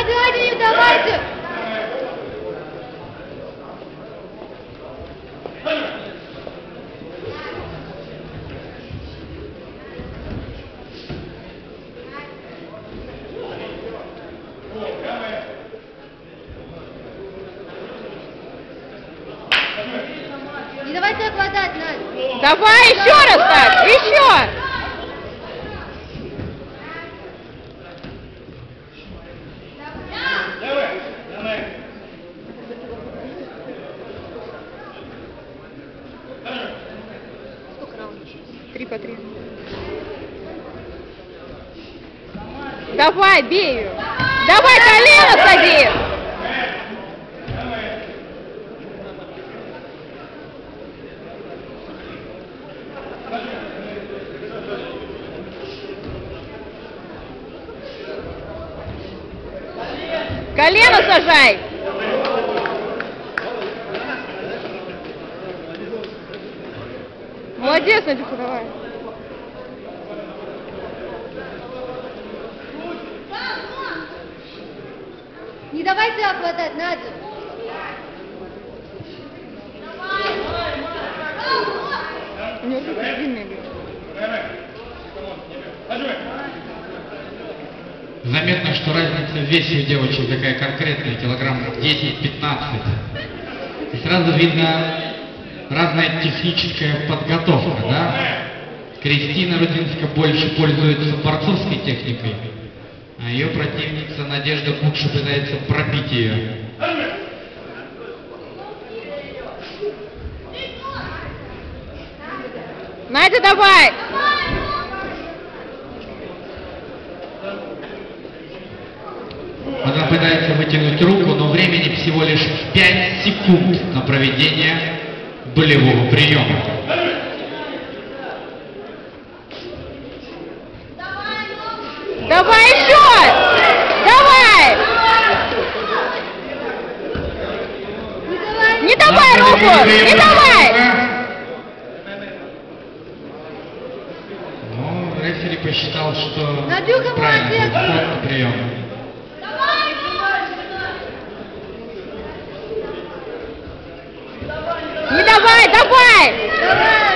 Надо, давайте! Не давайте хватать, Надя! Давай еще раз так! Еще! Сколько раундов? 3 по 3. Давай, бей ее! Давай, колено сади! Колено сажай! Молодец, Надюха, давай. Не давайте хватать, Надя! У него руки длинные были. Заметно, что разница в весе у девочек такая конкретная, килограмм 10-15. И сразу видно разная техническая подготовка, да? Кристина Рудинска больше пользуется борцовской техникой, а ее противница Надежда Кукша пытается пробить ее. Надя, давай! Она пытается вытянуть руку, но времени всего лишь 5 секунд на проведение болевого приема. Давай еще! Давай! Не давай руку! Не давай! Ну, рефери посчитал, что Надюха, правильный молодец! подход на прием. Не давай, давай! Давай!